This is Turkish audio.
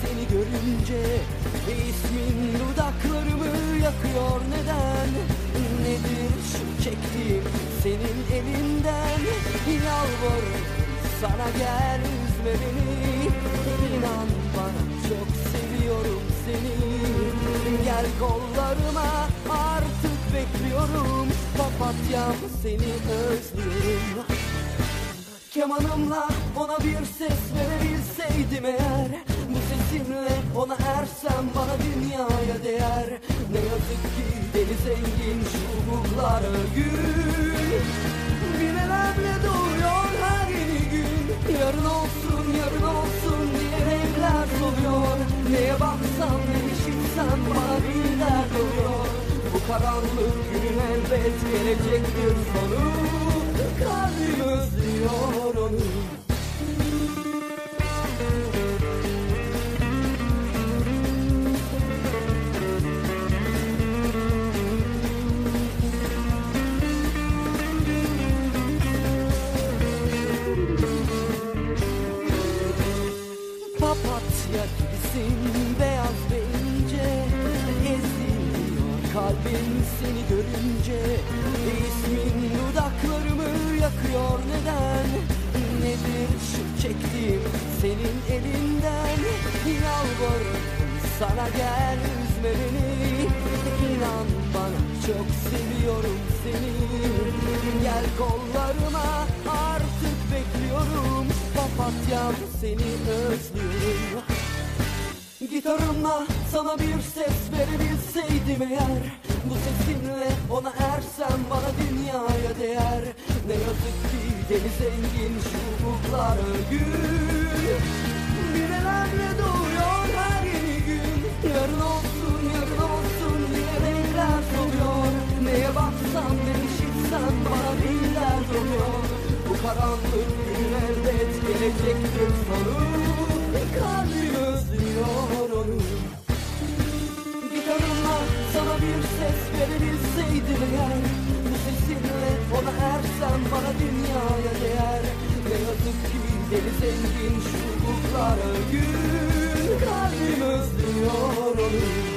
seni görünce. İsmin dudaklarımı yakıyor neden? Nedir şu çektiğim senin elinden? Yalvarırım sana gel üzme beni. İnan bana çok seviyorum seni. Gel kollarıma artık bekliyorum. Papatyam seni özlüyorum. Kemanımla ona bir ses verebilseydim eğer, bu sesimle ona ersem bana dünyaya değer. Ne yazık ki deli zengin şu ufuklar gül. Binelerle doğuyor her yeni gün. Yarın olsun diye renkler soluyor. Neye baksam ne işitsem bana bir dert oluyor. Bu karanlık günün elbet gelecektir sonu. Kalbim özlüyor onu. Papatya gibisin beyaz ve ince. Eziliyor kalbim seni görünce. İsmin dudaklarımı yakıyor neden? Nedir şu çektiğim senin elinden? Yalvarırım sana gel üzme beni. İnan bana çok seviyorum seni. Gel kollarıma artık bekliyorum. Papatyam seni özlüyorum. Gitarımla sana bir ses verebilseydim eğer, bu sesimle ona ersem bana dünyaya değer. Ne yazık ki deli zengin şu ufuklar gül. Binelerle doğuyor her yeni gün. Yarın olsun diye renkler soluyor. Neye baksam ne işitsem bana bir dert oluyor. Bu karanlık günün elbet gelecektir sonu. Kalbim özlüyor onu. Gitarımla sana bir ses verebilseydim eğer, bu sesimle ona ersem bana dünyaya değer. Ne yazık ki deli zengin şu ufuklar gül. Kalbim özlüyor onu.